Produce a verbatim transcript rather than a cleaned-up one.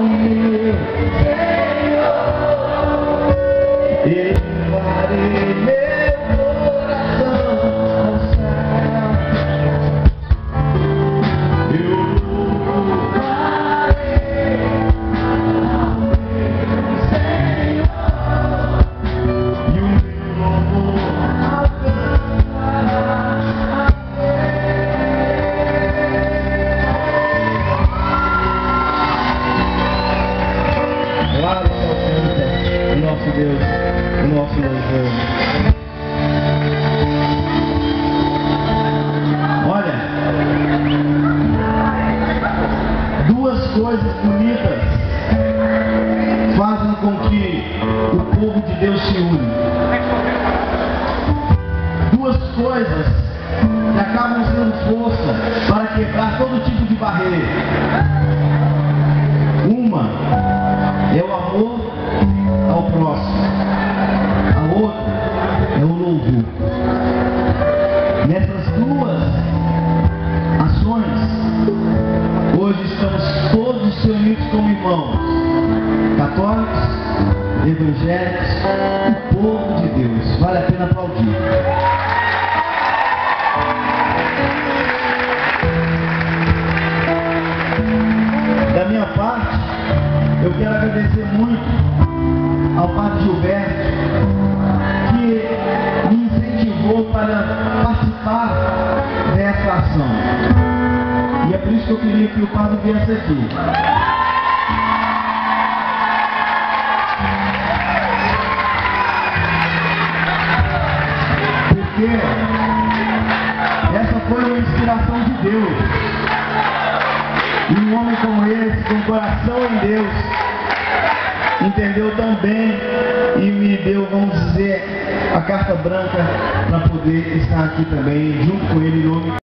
meu Senhor, elevarei meu coração ao céu. Eu louvarei ao meu Senhor, e o meu louvor alcançará. Glória ao Senhor, o nosso Deus, o nosso louvor. Olha, duas coisas bonitas fazem com que o povo de Deus se une. Duas coisas que acabam sendo força para quebrar todo tipo de barreira. Uma é o amor ao próximo, a outra é o louvor. Nessas duas ações, hoje estamos todos reunidos como irmãos, católicos, evangélicos, o povo de Deus. Vale a pena aplaudir. Da minha parte, eu quero agradecer muito ao Padre Gilberto, que me incentivou para participar dessa ação. E é por isso que eu queria que o Padre viesse aqui. Porque essa foi uma inspiração de Deus. E um homem como esse, com o coração em Deus, entendeu tão bem e me deu, vamos dizer, a carta branca para poder estar aqui também, junto com ele, em nome